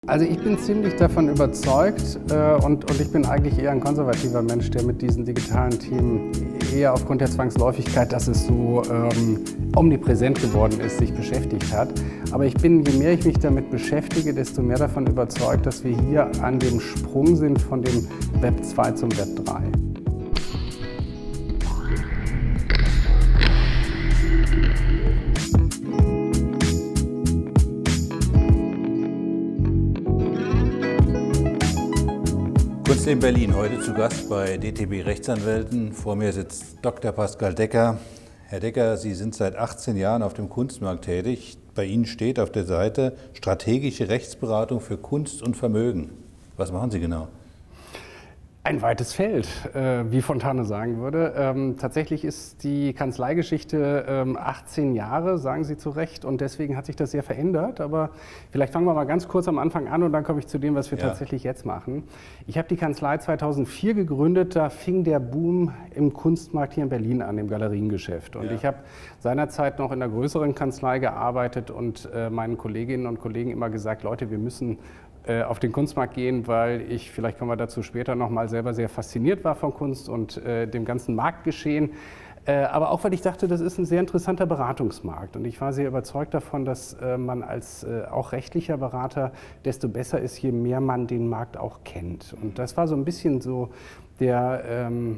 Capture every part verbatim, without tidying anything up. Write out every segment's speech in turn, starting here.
Also ich bin ziemlich davon überzeugt äh, und, und ich bin eigentlich eher ein konservativer Mensch, der mit diesen digitalen Themen eher aufgrund der Zwangsläufigkeit, dass es so ähm, omnipräsent geworden ist, sich beschäftigt hat. Aber ich bin, je mehr ich mich damit beschäftige, desto mehr davon überzeugt, dass wir hier an dem Sprung sind von dem Web zwei zum Web drei. Kunst in Berlin, heute zu Gast bei D T B Rechtsanwälten. Vor mir sitzt Doktor Pascal Decker. Herr Decker, Sie sind seit achtzehn Jahren auf dem Kunstmarkt tätig. Bei Ihnen steht auf der Seite strategische Rechtsberatung für Kunst und Vermögen. Was machen Sie genau? Ein weites Feld, äh, wie Fontane sagen würde. Ähm, tatsächlich ist die Kanzleigeschichte ähm, achtzehn Jahre, sagen Sie zu Recht, und deswegen hat sich das sehr verändert. Aber vielleicht fangen wir mal ganz kurz am Anfang an und dann komme ich zu dem, was wir ja. tatsächlich jetzt machen. Ich habe die Kanzlei zweitausendvier gegründet, da fing der Boom im Kunstmarkt hier in Berlin an, im Galeriengeschäft. Und ja. ich habe seinerzeit noch in einer größeren Kanzlei gearbeitet und äh, meinen Kolleginnen und Kollegen immer gesagt, Leute, wir müssen auf den Kunstmarkt gehen, weil ich, vielleicht kommen wir dazu später noch mal, selber sehr fasziniert war von Kunst und äh, dem ganzen Marktgeschehen. Äh, aber auch, weil ich dachte, das ist ein sehr interessanter Beratungsmarkt. Und ich war sehr überzeugt davon, dass äh, man als äh, auch rechtlicher Berater desto besser ist, je mehr man den Markt auch kennt. Und das war so ein bisschen so der... Ähm,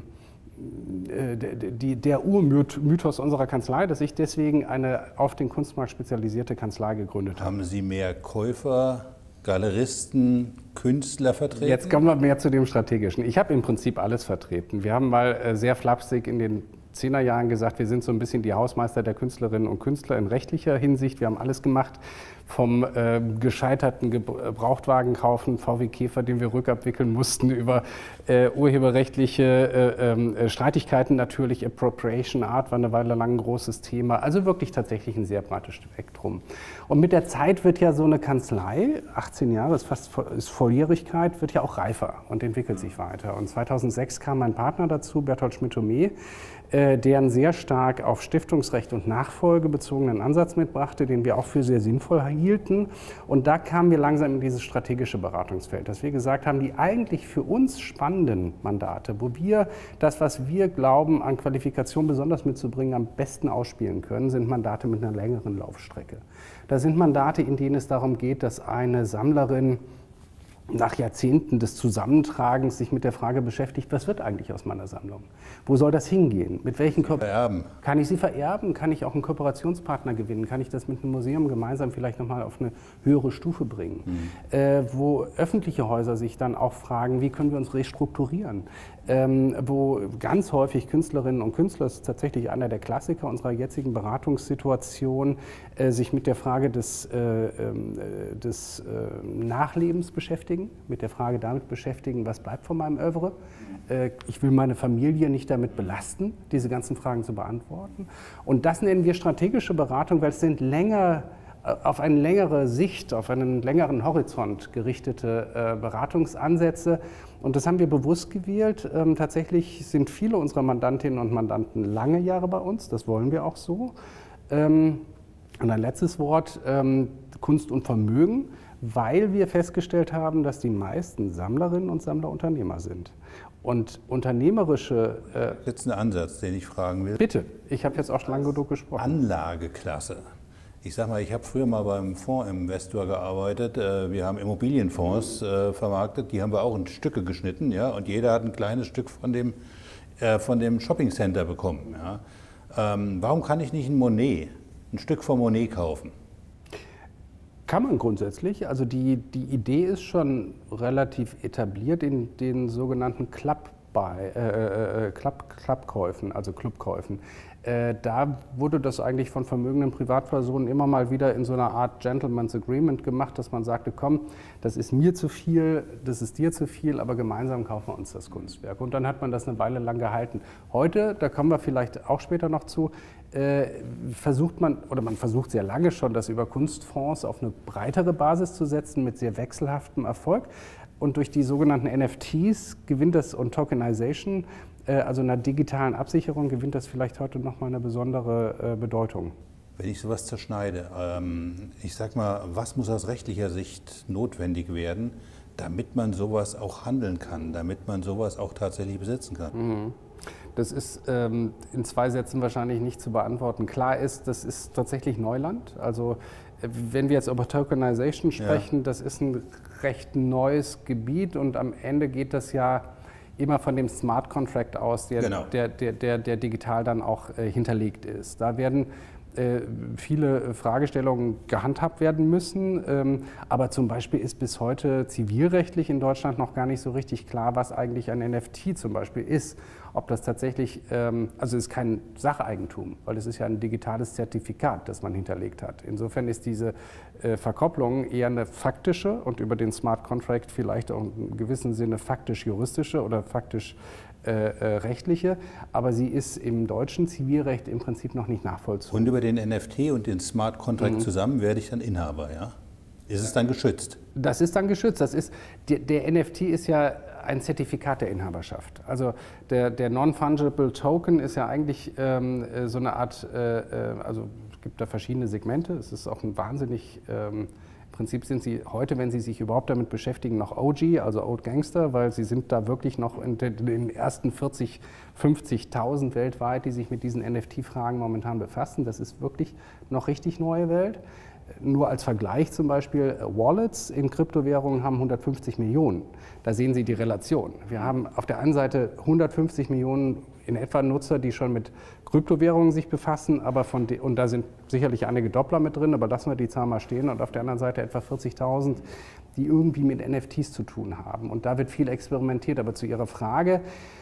der Urmythos unserer Kanzlei, dass ich deswegen eine auf den Kunstmarkt spezialisierte Kanzlei gegründet habe. Haben Sie mehr Käufer, Galeristen, Künstler vertreten? Jetzt kommen wir mehr zu dem Strategischen. Ich habe im Prinzip alles vertreten. Wir haben mal sehr flapsig in den Zehnerjahren gesagt, wir sind so ein bisschen die Hausmeister der Künstlerinnen und Künstler in rechtlicher Hinsicht. Wir haben alles gemacht, vom äh, gescheiterten Gebrauchtwagen kaufen, V W Käfer, den wir rückabwickeln mussten, über äh, urheberrechtliche äh, äh, Streitigkeiten natürlich. Appropriation Art war eine Weile lang ein großes Thema. Also wirklich tatsächlich ein sehr breites Spektrum. Und mit der Zeit wird ja so eine Kanzlei, achtzehn Jahre ist fast ist Volljährigkeit, wird ja auch reifer und entwickelt sich weiter. Und zweitausendsechs kam mein Partner dazu, Berthold Schmidt-Thomé, äh, der einen sehr stark auf Stiftungsrecht und Nachfolge bezogenen Ansatz mitbrachte, den wir auch für sehr sinnvoll hielten. Und da kamen wir langsam in dieses strategische Beratungsfeld, dass wir gesagt haben, die eigentlich für uns spannenden Mandate, wo wir das, was wir glauben, an Qualifikation besonders mitzubringen, am besten ausspielen können, sind Mandate mit einer längeren Laufstrecke. Das sind Mandate, in denen es darum geht, dass eine Sammlerin nach Jahrzehnten des Zusammentragens sich mit der Frage beschäftigt, was wird eigentlich aus meiner Sammlung? Wo soll das hingehen? Mit welchen vererben? Kann ich sie vererben? Kann ich auch einen Kooperationspartner gewinnen? Kann ich das mit einem Museum gemeinsam vielleicht nochmal auf eine höhere Stufe bringen? Mhm. Äh, wo öffentliche Häuser sich dann auch fragen, wie können wir uns restrukturieren? Ähm, wo ganz häufig Künstlerinnen und Künstler, das ist tatsächlich einer der Klassiker unserer jetzigen Beratungssituation, äh, sich mit der Frage des, äh, äh, des äh, Nachlebens beschäftigen, mit der Frage damit beschäftigen, was bleibt von meinem Œuvre. Äh, ich will meine Familie nicht damit belasten, diese ganzen Fragen zu beantworten. Und das nennen wir strategische Beratung, weil es sind länger auf eine längere Sicht, auf einen längeren Horizont gerichtete äh, Beratungsansätze. Und das haben wir bewusst gewählt. Ähm, tatsächlich sind viele unserer Mandantinnen und Mandanten lange Jahre bei uns, das wollen wir auch so. Ähm, und ein letztes Wort, ähm, Kunst und Vermögen, weil wir festgestellt haben, dass die meisten Sammlerinnen und Sammler Unternehmer sind. Und unternehmerische... Äh, jetzt ein Ansatz, den ich fragen will. Bitte, ich habe jetzt auch schon lange genug gesprochen. Anlageklasse. Ich sag mal, ich habe früher mal beim Fondsinvestor gearbeitet. Wir haben Immobilienfonds vermarktet, die haben wir auch in Stücke geschnitten, ja, und jeder hat ein kleines Stück von dem, von dem Shoppingcenter bekommen. Ja. Warum kann ich nicht ein Monet, ein Stück von Monet kaufen? Kann man grundsätzlich. Also die, die Idee ist schon relativ etabliert in den sogenannten Club Bei, äh, äh, Club, Clubkäufen, also Clubkäufen. Äh, da wurde das eigentlich von vermögenden Privatpersonen immer mal wieder in so einer Art Gentleman's Agreement gemacht, dass man sagte, komm, das ist mir zu viel, das ist dir zu viel, aber gemeinsam kaufen wir uns das Kunstwerk. Und dann hat man das eine Weile lang gehalten. Heute, da kommen wir vielleicht auch später noch zu, äh, versucht man, oder man versucht sehr lange schon, das über Kunstfonds auf eine breitere Basis zu setzen, mit sehr wechselhaftem Erfolg. Und durch die sogenannten N F Ts gewinnt das und Tokenization, äh, also einer digitalen Absicherung, gewinnt das vielleicht heute nochmal eine besondere äh, Bedeutung. Wenn ich sowas zerschneide, ähm, ich sag mal, was muss aus rechtlicher Sicht notwendig werden, damit man sowas auch handeln kann, damit man sowas auch tatsächlich besitzen kann? Mhm. Das ist ähm, in zwei Sätzen wahrscheinlich nicht zu beantworten. Klar ist, das ist tatsächlich Neuland. Also wenn wir jetzt über Tokenization sprechen, ja. Das ist ein recht neues Gebiet und am Ende geht das ja immer von dem Smart Contract aus, der, genau. der, der, der, der digital dann auch äh, hinterlegt ist. Da werden äh, viele Fragestellungen gehandhabt werden müssen, ähm, aber zum Beispiel ist bis heute zivilrechtlich in Deutschland noch gar nicht so richtig klar, was eigentlich ein N F T zum Beispiel ist. Ob das tatsächlich, ähm, also es ist kein Sacheigentum, weil es ist ja ein digitales Zertifikat, das man hinterlegt hat. Insofern ist diese äh, Verkopplung eher eine faktische und über den Smart Contract vielleicht auch in gewissem Sinne faktisch-juristische oder faktisch äh, äh, rechtliche, aber sie ist im deutschen Zivilrecht im Prinzip noch nicht nachvollziehbar. Und über den N F T und den Smart Contract mhm. zusammen werde ich dann Inhaber, ja? Ist es dann geschützt? Das ist dann geschützt. Das ist, der, der N F T ist ja ein Zertifikat der Inhaberschaft. Also der, der Non-Fungible Token ist ja eigentlich ähm, so eine Art, äh, also es gibt da verschiedene Segmente. Es ist auch ein wahnsinnig, ähm, im Prinzip sind sie heute, wenn Sie sich überhaupt damit beschäftigen, noch O G, also Old Gangster, weil sie sind da wirklich noch in den, in den ersten vierzig, fünfzigtausend weltweit, die sich mit diesen N F T-Fragen momentan befassen. Das ist wirklich noch richtig neue Welt. Nur als Vergleich zum Beispiel, Wallets in Kryptowährungen haben hundertfünfzig Millionen. Da sehen Sie die Relation. Wir haben auf der einen Seite hundertfünfzig Millionen in etwa Nutzer, die schon mit Kryptowährungen sich befassen, aber von de- und da sind sicherlich einige Doppler mit drin, aber lassen wir die Zahl mal stehen. Und auf der anderen Seite etwa vierzigtausend, die irgendwie mit N F Ts zu tun haben. Und da wird viel experimentiert. Aber zu Ihrer Frage,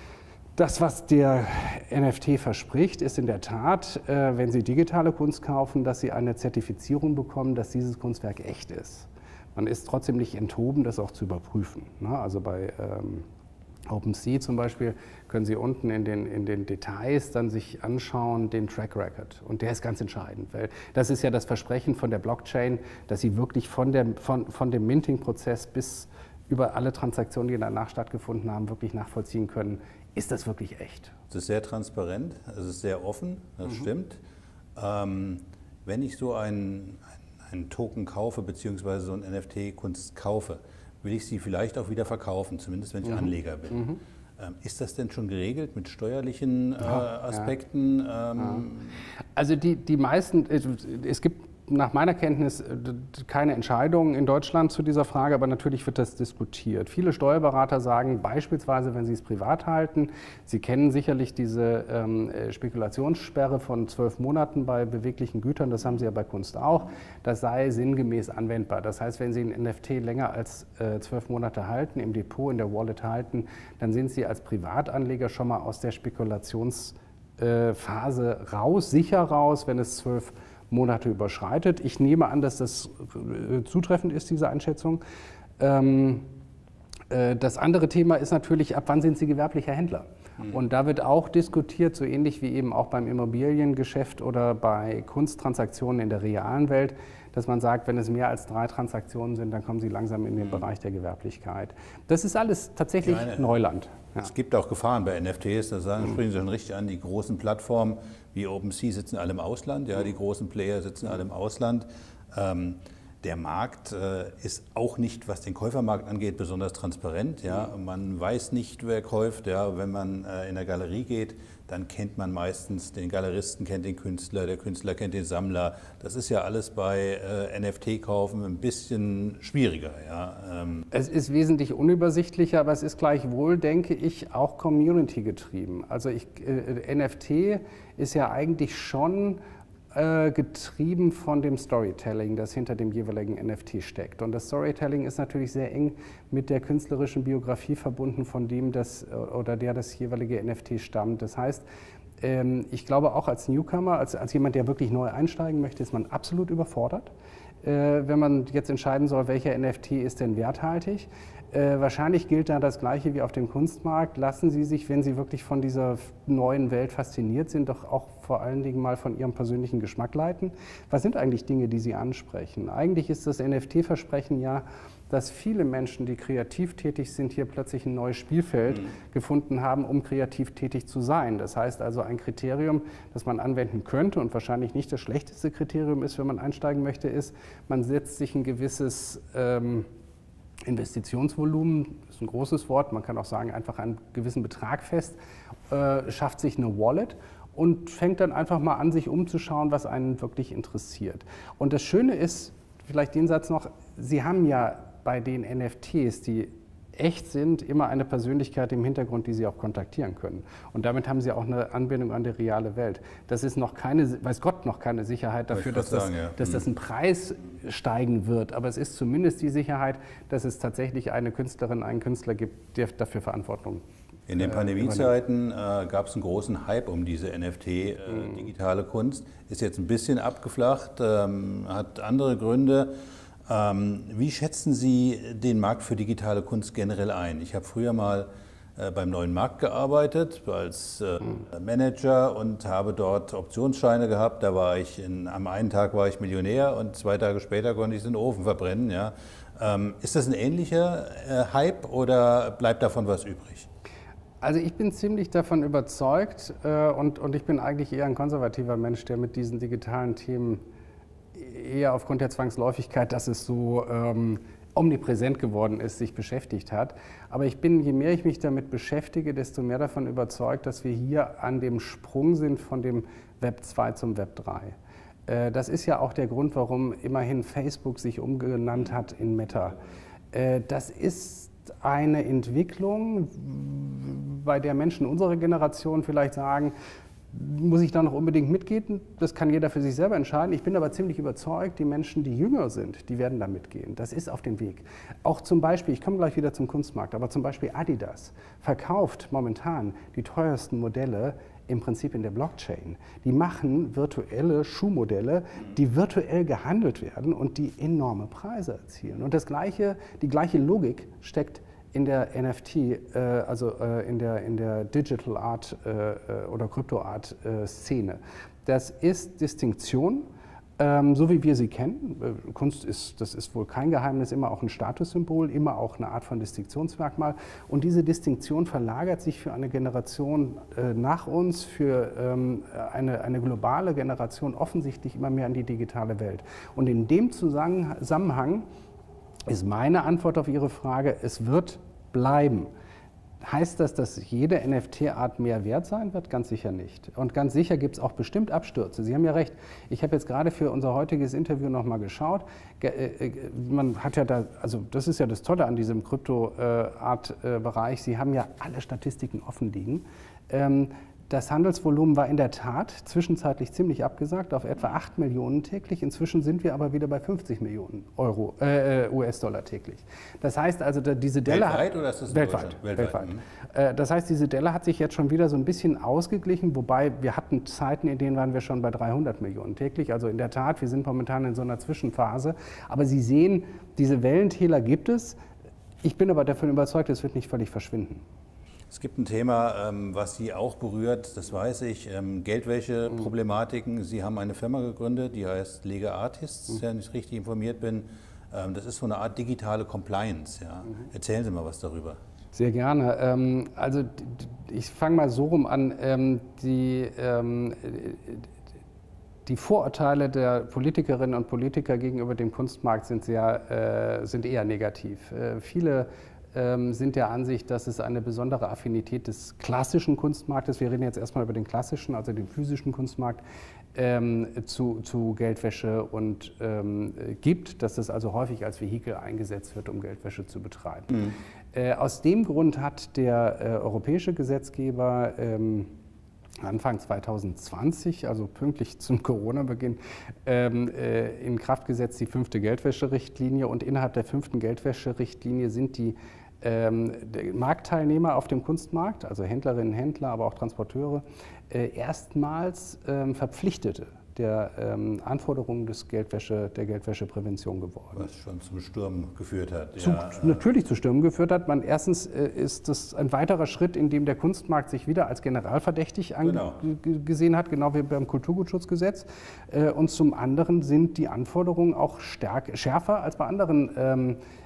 das, was der N F T verspricht, ist in der Tat, äh, wenn Sie digitale Kunst kaufen, dass Sie eine Zertifizierung bekommen, dass dieses Kunstwerk echt ist. Man ist trotzdem nicht enthoben, das auch zu überprüfen. Ne? Also bei ähm, OpenSea zum Beispiel können Sie unten in den, in den Details dann sich anschauen, den Track Record. Und der ist ganz entscheidend, weil das ist ja das Versprechen von der Blockchain, dass Sie wirklich von, der, von, von dem Minting-Prozess bis über alle Transaktionen, die danach stattgefunden haben, wirklich nachvollziehen können, ist das wirklich echt? Es ist sehr transparent, es ist sehr offen, das mhm. stimmt. Ähm, wenn ich so einen, einen Token kaufe, beziehungsweise so ein N F T-Kunst kaufe, will ich sie vielleicht auch wieder verkaufen, zumindest wenn ich mhm. Anleger bin. Mhm. Ähm, ist das denn schon geregelt mit steuerlichen äh, ja, Aspekten? Ja. Ähm? Ja. Also die, die meisten, es gibt nach meiner Kenntnis keine Entscheidung in Deutschland zu dieser Frage, aber natürlich wird das diskutiert. Viele Steuerberater sagen beispielsweise, wenn sie es privat halten, Sie kennen sicherlich diese ähm, Spekulationssperre von zwölf Monaten bei beweglichen Gütern, das haben Sie ja bei Kunst auch, das sei sinngemäß anwendbar. Das heißt, wenn Sie ein N F T länger als äh, zwölf Monate halten, im Depot, in der Wallet halten, dann sind Sie als Privatanleger schon mal aus der Spekulationsphase äh, raus, sicher raus, wenn es zwölf Monate überschreitet. Ich nehme an, dass das zutreffend ist, diese Einschätzung. Ähm, äh, das andere Thema ist natürlich, ab wann sind Sie gewerblicher Händler? Mhm. Und da wird auch diskutiert, so ähnlich wie eben auch beim Immobiliengeschäft oder bei Kunsttransaktionen in der realen Welt, dass man sagt, wenn es mehr als drei Transaktionen sind, dann kommen Sie langsam in den mhm. Bereich der Gewerblichkeit. Das ist alles tatsächlich meine, Neuland. Ja. Es gibt auch Gefahren bei N F Ts, da sagen, sprechen Sie schon richtig an, die großen Plattformen wie OpenSea sitzen alle im Ausland, ja, die großen Player sitzen alle im Ausland. Ähm, der Markt äh, ist auch nicht, was den Käufermarkt angeht, besonders transparent. Ja. Man weiß nicht, wer kauft. Ja. Wenn man äh, in der Galerie geht, dann kennt man meistens den Galeristen, kennt den Künstler, der Künstler kennt den Sammler. Das ist ja alles bei äh, N F T-Kaufen ein bisschen schwieriger. Ja. Ähm es ist wesentlich unübersichtlicher, aber es ist gleichwohl, denke ich, auch Community getrieben. Also ich, äh, N F T ist ja eigentlich schon äh, getrieben von dem Storytelling, das hinter dem jeweiligen N F T steckt. Und das Storytelling ist natürlich sehr eng mit der künstlerischen Biografie verbunden, von dem das oder der das jeweilige N F T stammt. Das heißt, ähm, ich glaube auch als Newcomer, als, als jemand, der wirklich neu einsteigen möchte, ist man absolut überfordert, äh, wenn man jetzt entscheiden soll, welcher N F T ist denn werthaltig. Äh, wahrscheinlich gilt da das Gleiche wie auf dem Kunstmarkt. Lassen Sie sich, wenn Sie wirklich von dieser neuen Welt fasziniert sind, doch auch vor allen Dingen mal von Ihrem persönlichen Geschmack leiten. Was sind eigentlich Dinge, die Sie ansprechen? Eigentlich ist das N F T-Versprechen ja, dass viele Menschen, die kreativ tätig sind, hier plötzlich ein neues Spielfeld mhm. gefunden haben, um kreativ tätig zu sein. Das heißt also, ein Kriterium, das man anwenden könnte und wahrscheinlich nicht das schlechteste Kriterium ist, wenn man einsteigen möchte, ist, man setzt sich ein gewisses ähm, Investitionsvolumen, ist ein großes Wort, man kann auch sagen, einfach einen gewissen Betrag fest, äh, schafft sich eine Wallet und fängt dann einfach mal an, sich umzuschauen, was einen wirklich interessiert. Und das Schöne ist, vielleicht den Satz noch, Sie haben ja bei den N F Ts, die echt sind, immer eine Persönlichkeit im Hintergrund, die Sie auch kontaktieren können. Und damit haben Sie auch eine Anbindung an die reale Welt. Das ist noch keine, weiß Gott, noch keine Sicherheit dafür, dass, das, sagen, ja. dass das ein Preis steigen wird. Aber es ist zumindest die Sicherheit, dass es tatsächlich eine Künstlerin, einen Künstler gibt, der dafür Verantwortung äh, In den Pandemiezeiten äh, gab es einen großen Hype um diese N F T, äh, mhm. digitale Kunst. Ist jetzt ein bisschen abgeflacht, ähm, hat andere Gründe. Ähm, wie schätzen Sie den Markt für digitale Kunst generell ein? Ich habe früher mal äh, beim Neuen Markt gearbeitet als äh, Manager und habe dort Optionsscheine gehabt. Da war ich in, am einen Tag war ich Millionär und zwei Tage später konnte ich es in den Ofen verbrennen. Ja. Ähm, ist das ein ähnlicher äh, Hype oder bleibt davon was übrig? Also ich bin ziemlich davon überzeugt äh, und, und ich bin eigentlich eher ein konservativer Mensch, der mit diesen digitalen Themen eher aufgrund der Zwangsläufigkeit, dass es so ähm, omnipräsent geworden ist, sich beschäftigt hat. Aber ich bin, je mehr ich mich damit beschäftige, desto mehr davon überzeugt, dass wir hier an dem Sprung sind von dem Web zwei zum Web drei. Äh, das ist ja auch der Grund, warum immerhin Facebook sich umgenannt hat in Meta. Äh, das ist eine Entwicklung, bei der Menschen unserer Generation vielleicht sagen, muss ich da noch unbedingt mitgehen? Das kann jeder für sich selber entscheiden. Ich bin aber ziemlich überzeugt, die Menschen, die jünger sind, die werden da mitgehen. Das ist auf dem Weg. Auch zum Beispiel, ich komme gleich wieder zum Kunstmarkt, aber zum Beispiel Adidas verkauft momentan die teuersten Modelle im Prinzip in der Blockchain. Die machen virtuelle Schuhmodelle, die virtuell gehandelt werden und die enorme Preise erzielen. Und das gleiche, die gleiche Logik steckt in der N F T, äh, also äh, in, der, in der Digital Art äh, oder Crypto Art äh, Szene. Das ist Distinktion, ähm, so wie wir sie kennen. Äh, Kunst ist, das ist wohl kein Geheimnis, immer auch ein Statussymbol, immer auch eine Art von Distinktionsmerkmal. Und diese Distinktion verlagert sich für eine Generation äh, nach uns, für ähm, eine, eine globale Generation offensichtlich immer mehr in die digitale Welt. Und in dem Zusammenhang ist meine Antwort auf Ihre Frage, es wird bleiben. Heißt das, dass jede N F T-Art mehr wert sein wird? Ganz sicher nicht. Und ganz sicher gibt es auch bestimmt Abstürze. Sie haben ja recht. Ich habe jetzt gerade für unser heutiges Interview noch mal geschaut. Man hat ja da, also das ist ja das Tolle an diesem Crypto-Art-Bereich. Sie haben ja alle Statistiken offen liegen. Das Handelsvolumen war in der Tat zwischenzeitlich ziemlich abgesagt, auf etwa acht Millionen täglich. Inzwischen sind wir aber wieder bei fünfzig Millionen Euro, äh, U S-Dollar täglich. Das heißt also, diese Delle weltweit hat, oder ist das weltweit, weltweit. weltweit. Mhm. Das heißt, diese Delle hat sich jetzt schon wieder so ein bisschen ausgeglichen, wobei wir hatten Zeiten, in denen waren wir schon bei dreihundert Millionen täglich. Also in der Tat, wir sind momentan in so einer Zwischenphase. Aber Sie sehen, diese Wellentäler gibt es. Ich bin aber davon überzeugt, es wird nicht völlig verschwinden. Es gibt ein Thema, was Sie auch berührt, das weiß ich, Geldwäsche-Problematiken. Sie haben eine Firma gegründet, die heißt Legal Artists, wenn ich richtig informiert bin. Das ist so eine Art digitale Compliance. Ja. Erzählen Sie mal was darüber. Sehr gerne. Also ich fange mal so rum an. Die, die Vorurteile der Politikerinnen und Politiker gegenüber dem Kunstmarkt sind, sehr, sind eher negativ. Viele sind der Ansicht, dass es eine besondere Affinität des klassischen Kunstmarktes, wir reden jetzt erstmal über den klassischen, also den physischen Kunstmarkt, ähm, zu, zu Geldwäsche und ähm, gibt, dass das also häufig als Vehikel eingesetzt wird, um Geldwäsche zu betreiben. Mhm. Äh, aus dem Grund hat der äh, europäische Gesetzgeber ähm, Anfang zweitausendzwanzig, also pünktlich zum Corona-Beginn, ähm, äh, in Kraft gesetzt die fünfte Geldwäscherichtlinie, und innerhalb der fünften Geldwäscherichtlinie sind die ähm, Marktteilnehmer auf dem Kunstmarkt, also Händlerinnen, Händler, aber auch Transporteure, äh, erstmals ähm, Verpflichtete der ähm, Anforderungen des Geldwäsche, der Geldwäscheprävention geworden. Was schon zum Sturm geführt hat. Zu, ja, natürlich zu Stürmen geführt hat. Man, erstens äh, ist das ein weiterer Schritt, in dem der Kunstmarkt sich wieder als generalverdächtig genau. angesehen hat, genau wie beim Kulturgutschutzgesetz. Äh, und zum anderen sind die Anforderungen auch stärk, schärfer als bei anderen ähm,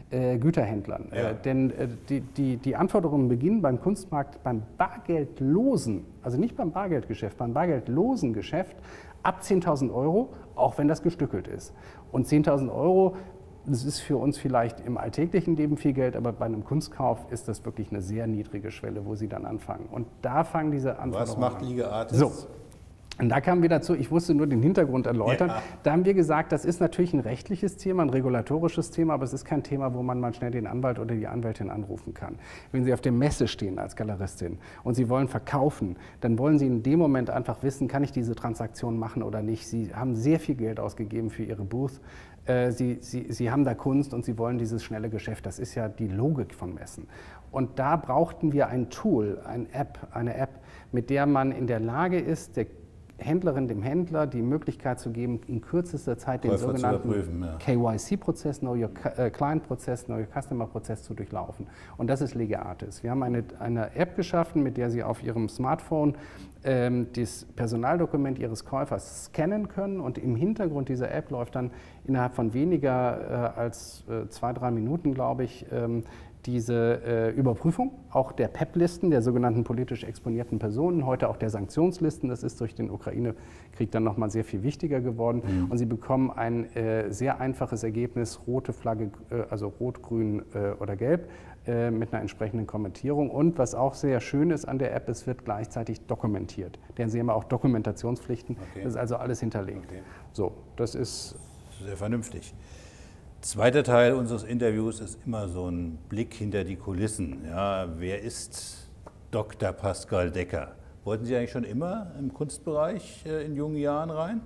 äh, Güterhändlern. Ja. Äh, denn äh, die, die, die Anforderungen beginnen beim Kunstmarkt beim bargeldlosen, also nicht beim Bargeldgeschäft, beim bargeldlosen Geschäft ab zehntausend Euro, auch wenn das gestückelt ist. Und zehntausend Euro, das ist für uns vielleicht im alltäglichen Leben viel Geld, aber bei einem Kunstkauf ist das wirklich eine sehr niedrige Schwelle, wo Sie dann anfangen. Und da fangen diese Anforderungen an. Was macht Liga Artis? So. Und da kamen wir dazu, ich musste nur den Hintergrund erläutern, ja. Da haben wir gesagt, das ist natürlich ein rechtliches Thema, ein regulatorisches Thema, aber es ist kein Thema, wo man mal schnell den Anwalt oder die Anwältin anrufen kann. Wenn Sie auf der Messe stehen als Galeristin und Sie wollen verkaufen, dann wollen Sie in dem Moment einfach wissen, kann ich diese Transaktion machen oder nicht. Sie haben sehr viel Geld ausgegeben für Ihre Booth. Sie, Sie, Sie haben da Kunst und Sie wollen dieses schnelle Geschäft. Das ist ja die Logik von Messen. Und da brauchten wir ein Tool, eine App, eine App, mit der man in der Lage ist, der Händlerin, dem Händler die Möglichkeit zu geben, in kürzester Zeit den Käufer sogenannten ja. K Y C-Prozess, Know Your Client-Prozess, Know Your Customer-Prozess zu durchlaufen. Und das ist Liga Artis. Wir haben eine, eine App geschaffen, mit der Sie auf Ihrem Smartphone ähm, das Personaldokument Ihres Käufers scannen können und im Hintergrund dieser App läuft dann innerhalb von weniger äh, als äh, zwei, drei Minuten, glaube ich, ähm, diese äh, Überprüfung, auch der P E P-Listen, der sogenannten politisch exponierten Personen, heute auch der Sanktionslisten. Das ist durch den Ukraine-Krieg dann nochmal sehr viel wichtiger geworden. Mhm. Und Sie bekommen ein äh, sehr einfaches Ergebnis, rote Flagge, äh, also rot, grün äh, oder gelb, äh, mit einer entsprechenden Kommentierung. Und was auch sehr schön ist an der App, es wird gleichzeitig dokumentiert. Denn Sie haben ja auch Dokumentationspflichten. Okay. Das ist also alles hinterlegt. Okay. So, das ist sehr vernünftig. Zweiter Teil unseres Interviews ist immer so ein Blick hinter die Kulissen. Ja, wer ist Doktor Pascal Decker? Wollten Sie eigentlich schon immer im Kunstbereich äh, in jungen Jahren rein?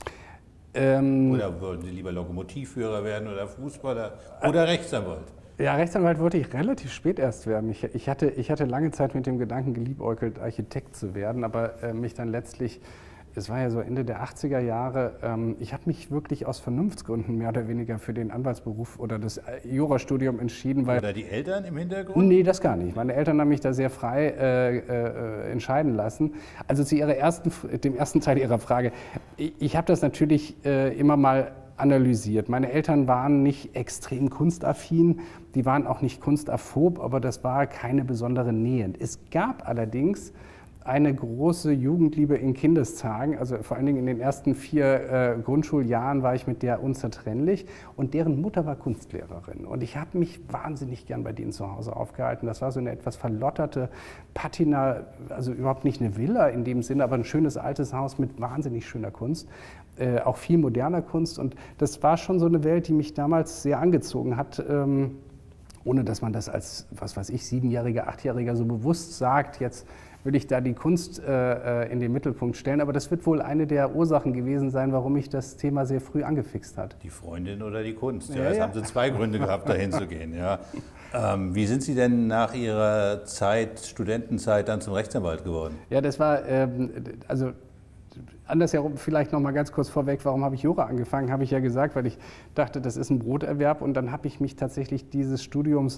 Ähm, oder wollten Sie lieber Lokomotivführer werden oder Fußballer oder äh, Rechtsanwalt? Ja, Rechtsanwalt wollte ich relativ spät erst werden. Ich, ich, hatte, ich hatte lange Zeit mit dem Gedanken geliebäugelt, Architekt zu werden, aber äh, mich dann letztlich... Es war ja so Ende der achtziger Jahre. Ähm, ich habe mich wirklich aus Vernunftsgründen mehr oder weniger für den Anwaltsberuf oder das Jurastudium entschieden. Weil, oder die Eltern im Hintergrund? Nee, das gar nicht. Meine Eltern haben mich da sehr frei äh, äh, entscheiden lassen. Also zu ihrer ersten, dem ersten Teil Ihrer Frage. Ich, ich habe das natürlich äh, immer mal analysiert. Meine Eltern waren nicht extrem kunstaffin, die waren auch nicht kunstaphob, aber das war keine besondere Nähe. Es gab allerdings eine große Jugendliebe in Kindestagen, also vor allen Dingen in den ersten vier äh, Grundschuljahren war ich mit der unzertrennlich und deren Mutter war Kunstlehrerin und ich habe mich wahnsinnig gern bei denen zu Hause aufgehalten. Das war so eine etwas verlotterte Patina, also überhaupt nicht eine Villa in dem Sinne, aber ein schönes altes Haus mit wahnsinnig schöner Kunst, äh, auch viel moderner Kunst und das war schon so eine Welt, die mich damals sehr angezogen hat, ähm, ohne dass man das als, was weiß ich, Siebenjähriger, Achtjähriger so bewusst sagt, jetzt will ich da die Kunst äh, in den Mittelpunkt stellen. Aber das wird wohl eine der Ursachen gewesen sein, warum mich das Thema sehr früh angefixt hat. Die Freundin oder die Kunst? Ja, ja, jetzt ja. haben Sie zwei Gründe gehabt, dahin zu gehen. Ja. Ähm, wie sind Sie denn nach Ihrer Zeit, Studentenzeit, dann zum Rechtsanwalt geworden? Ja, das war, ähm, also andersherum vielleicht noch mal ganz kurz vorweg, warum habe ich Jura angefangen, habe ich ja gesagt, weil ich dachte, das ist ein Broterwerb. Und dann habe ich mich tatsächlich dieses Studiums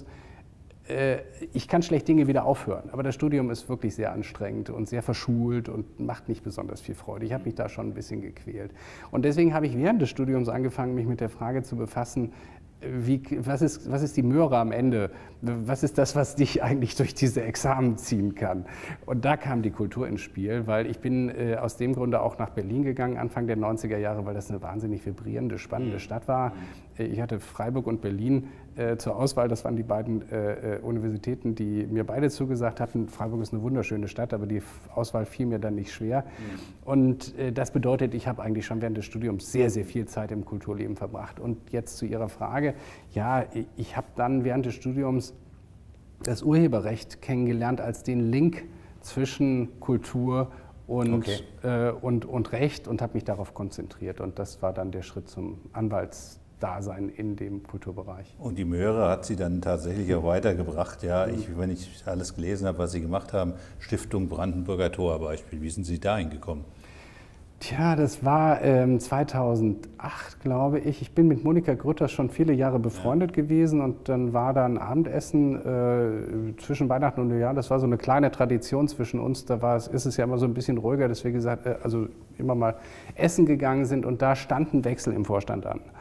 ich kann schlecht Dinge wieder aufhören, aber das Studium ist wirklich sehr anstrengend und sehr verschult und macht nicht besonders viel Freude. Ich habe mich da schon ein bisschen gequält. Und deswegen habe ich während des Studiums angefangen, mich mit der Frage zu befassen, wie, was, ist, was ist die Möhre am Ende? Was ist das, was dich eigentlich durch diese Examen ziehen kann? Und da kam die Kultur ins Spiel, weil ich bin äh, aus dem Grunde auch nach Berlin gegangen, Anfang der neunziger Jahre, weil das eine wahnsinnig vibrierende, spannende Stadt war. Ich hatte Freiburg und Berlin äh, zur Auswahl. Das waren die beiden äh, Universitäten, die mir beide zugesagt hatten. Freiburg ist eine wunderschöne Stadt, aber die Auswahl fiel mir dann nicht schwer. Mhm. Und äh, das bedeutet, ich habe eigentlich schon während des Studiums sehr, sehr viel Zeit im Kulturleben verbracht. Und jetzt zu Ihrer Frage. Ja, ich habe dann während des Studiums das Urheberrecht kennengelernt als den Link zwischen Kultur und, okay. äh, und, und Recht und habe mich darauf konzentriert. Und das war dann der Schritt zum Anwaltsdasein in dem Kulturbereich. Und die Möhre hat Sie dann tatsächlich auch weitergebracht. Ja, ich, wenn ich alles gelesen habe, was Sie gemacht haben, Stiftung Brandenburger Tor Beispiel. Wie sind Sie dahin gekommen? Tja, das war ähm, zweitausendacht, glaube ich. Ich bin mit Monika Grütter schon viele Jahre befreundet ja. gewesen und dann war da ein Abendessen äh, zwischen Weihnachten und Neujahr. Das war so eine kleine Tradition zwischen uns. Da war es, ist es ja immer so ein bisschen ruhiger, dass wir gesagt, äh, also immer mal essen gegangen sind und da stand ein Wechsel im Vorstand an.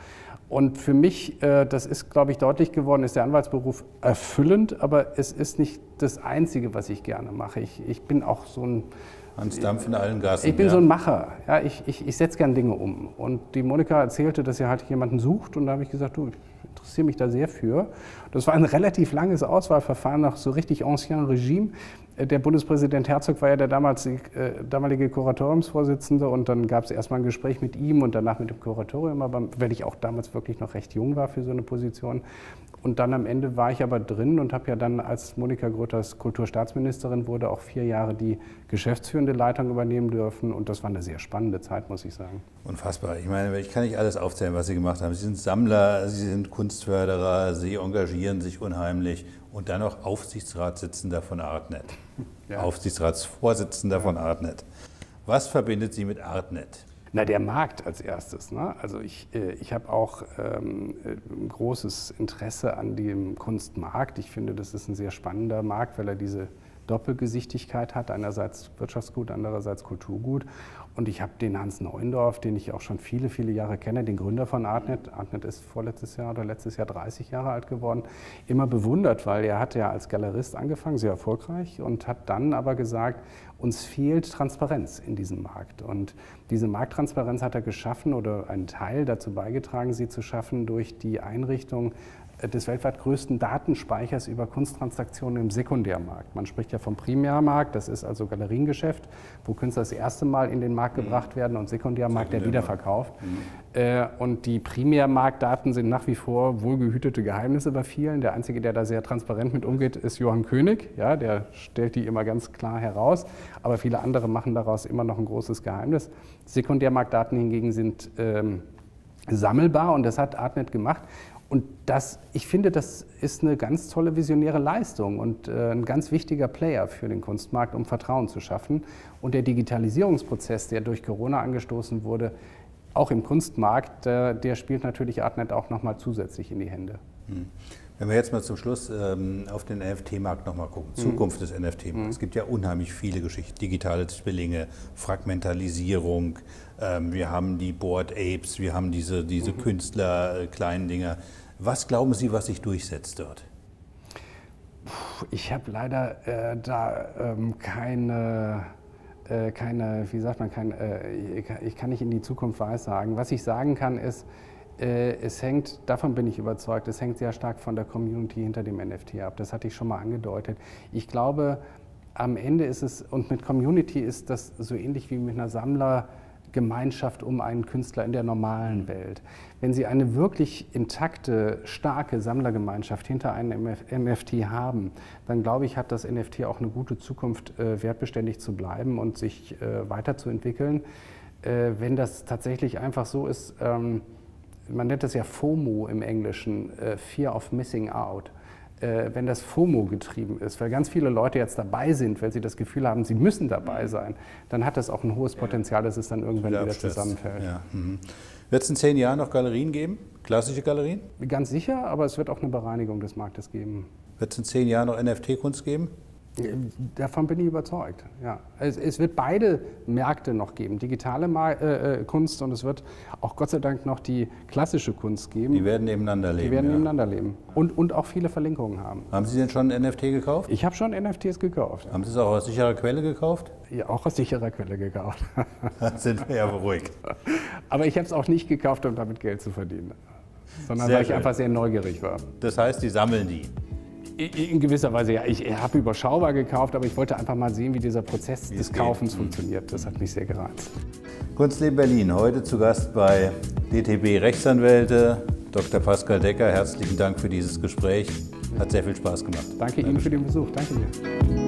Und für mich, äh, das ist, glaube ich, deutlich geworden, ist der Anwaltsberuf erfüllend, aber es ist nicht das Einzige, was ich gerne mache. Ich, ich bin auch so ein... Hans Dampf in allen Gassen. Ich bin ja. so ein Macher. Ja, ich ich, ich setze gerne Dinge um. Und die Monika erzählte, dass sie halt jemanden sucht. Und da habe ich gesagt, du, ich interessiere mich da sehr für. Das war ein relativ langes Auswahlverfahren nach so richtig Ancien Regime. Der Bundespräsident Herzog war ja der damals, äh, damalige Kuratoriumsvorsitzende. Und dann gab es erstmal ein Gespräch mit ihm und danach mit dem Kuratorium. Aber weil ich auch damals wirklich noch recht jung war für so eine Position. Und dann am Ende war ich aber drin und habe ja dann, als Monika Grütters Kulturstaatsministerin wurde, auch vier Jahre die geschäftsführende Leitung übernehmen dürfen. Und das war eine sehr spannende Zeit, muss ich sagen. Unfassbar. Ich meine, ich kann nicht alles aufzählen, was Sie gemacht haben. Sie sind Sammler, Sie sind Kunstförderer, Sie engagieren sich unheimlich und dann noch Aufsichtsratssitzender von Artnet. Ja. Aufsichtsratsvorsitzender ja. von Artnet. Was verbindet Sie mit Artnet? Na, der Markt als erstes. Ne? Also ich, äh, ich habe auch ähm, ein großes Interesse an dem Kunstmarkt. Ich finde, das ist ein sehr spannender Markt, weil er diese Doppelgesichtigkeit hat. Einerseits Wirtschaftsgut, andererseits Kulturgut. Und ich habe den Hans Neuendorf, den ich auch schon viele, viele Jahre kenne, den Gründer von Artnet. Artnet ist vorletztes Jahr oder letztes Jahr dreißig Jahre alt geworden. Immer bewundert, weil er hat ja als Galerist angefangen, sehr erfolgreich, und hat dann aber gesagt, uns fehlt Transparenz in diesem Markt. Und diese Markttransparenz hat er geschaffen oder einen Teil dazu beigetragen, sie zu schaffen durch die Einrichtung des weltweit größten Datenspeichers über Kunsttransaktionen im Sekundärmarkt. Man spricht ja vom Primärmarkt, das ist also Galeriengeschäft, wo Künstler das erste Mal in den Markt gebracht werden, und Sekundärmarkt, der Wiederverkauf. Mhm. Und die Primärmarktdaten sind nach wie vor wohlgehütete Geheimnisse bei vielen. Der Einzige, der da sehr transparent mit umgeht, ist Johann König. Ja, der stellt die immer ganz klar heraus, aber viele andere machen daraus immer noch ein großes Geheimnis. Sekundärmarktdaten hingegen sind ähm, sammelbar, und das hat Artnet gemacht. Und das, ich finde, das ist eine ganz tolle visionäre Leistung und äh, ein ganz wichtiger Player für den Kunstmarkt, um Vertrauen zu schaffen. Und der Digitalisierungsprozess, der durch Corona angestoßen wurde, auch im Kunstmarkt, äh, der spielt natürlich Artnet auch nochmal zusätzlich in die Hände. Hm. Wenn wir jetzt mal zum Schluss ähm, auf den N F T-Markt nochmal gucken, mhm. Zukunft des N F T-Markts. Mhm. Es gibt ja unheimlich viele Geschichten, digitale Zwillinge, Fragmentalisierung, ähm, wir haben die Bored Apes, wir haben diese, diese mhm. Künstler, äh, kleinen Dinger. Was glauben Sie, was sich durchsetzt dort? Ich habe leider äh, da ähm, keine... keine, wie sagt man, kein, ich kann nicht in die Zukunft weissagen. Was ich sagen kann ist, es hängt, davon bin ich überzeugt, es hängt sehr stark von der Community hinter dem N F T ab. Das hatte ich schon mal angedeutet. Ich glaube, am Ende ist es, und mit Community ist das so ähnlich wie mit einer Sammlergemeinschaft um einen Künstler in der normalen Welt. Wenn Sie eine wirklich intakte, starke Sammlergemeinschaft hinter einem N F T haben, dann glaube ich, hat das N F T auch eine gute Zukunft, äh, wertbeständig zu bleiben und sich äh, weiterzuentwickeln. Äh, wenn das tatsächlich einfach so ist, ähm, man nennt das ja FOMO im Englischen, äh, Fear of Missing Out. Äh, wenn das FOMO getrieben ist, weil ganz viele Leute jetzt dabei sind, weil sie das Gefühl haben, sie müssen dabei sein, dann hat das auch ein hohes Potenzial, dass es dann irgendwann wieder, wieder zusammenfällt. Ja. Mhm. Wird es in zehn Jahren noch Galerien geben? Klassische Galerien? Ganz sicher, aber es wird auch eine Bereinigung des Marktes geben. Wird es in zehn Jahren noch N F T-Kunst geben? Davon bin ich überzeugt. Ja. Es, es wird beide Märkte noch geben, digitale Mar äh, Kunst, und es wird auch Gott sei Dank noch die klassische Kunst geben. Die werden nebeneinander leben. Die werden ja. nebeneinander leben und, und auch viele Verlinkungen haben. Haben Sie denn schon ein N F T gekauft? Ich habe schon N F Ts gekauft. Ja. Haben Sie es auch aus sicherer Quelle gekauft? Ja, auch aus sicherer Quelle gekauft. Dann sind wir ja beruhigt. Aber ich habe es auch nicht gekauft, um damit Geld zu verdienen, sondern sehr weil ich gut. einfach sehr neugierig war. Das heißt, Sie sammeln die? In gewisser Weise, ja. Ich habe überschaubar gekauft, aber ich wollte einfach mal sehen, wie dieser Prozess des Kaufens geht. funktioniert. Das hat mich sehr gereizt. Kunstleben Berlin, heute zu Gast bei D T B Rechtsanwälte, Doktor Pascal Decker. Herzlichen Dank für dieses Gespräch. Hat sehr viel Spaß gemacht. Danke Ihnen für den Besuch. Danke dir.